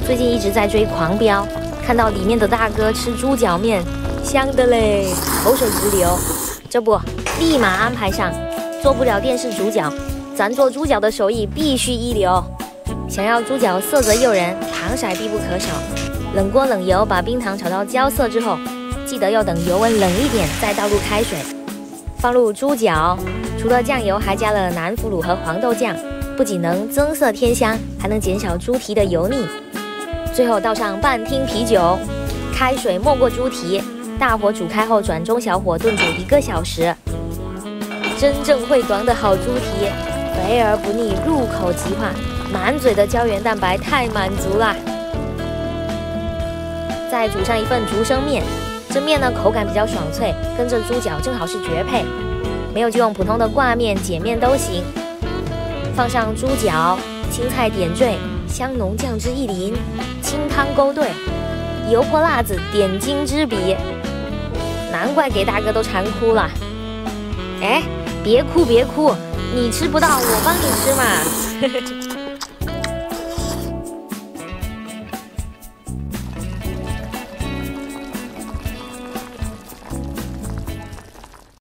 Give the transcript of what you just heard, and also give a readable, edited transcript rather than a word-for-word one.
最近一直在追《狂飙》，看到里面的大哥吃猪脚面，香的嘞，口水直流。这不，立马安排上。做不了电视主角，咱做猪脚的手艺必须一流。想要猪脚色泽诱人，糖色必不可少。冷锅冷油，把冰糖炒到焦色之后，记得要等油温冷一点，再倒入开水，放入猪脚。除了酱油，还加了南腐乳和黄豆酱，不仅能增色添香，还能减少猪蹄的油腻。最后倒上半听啤酒，开水没过猪蹄，大火煮开后转中小火炖煮1个小时。真正会端的好猪蹄，肥而不腻，入口即化，满嘴的胶原蛋白太满足啦！再煮上一份竹升面，这面呢口感比较爽脆，跟着猪脚正好是绝配。没有就用普通的挂面、碱面都行。放上猪脚，青菜点缀，香浓酱汁一淋，清汤勾兑，油泼辣子点睛之笔。难怪给大哥都馋哭了。哎，别哭别哭，你吃不到我帮你吃嘛。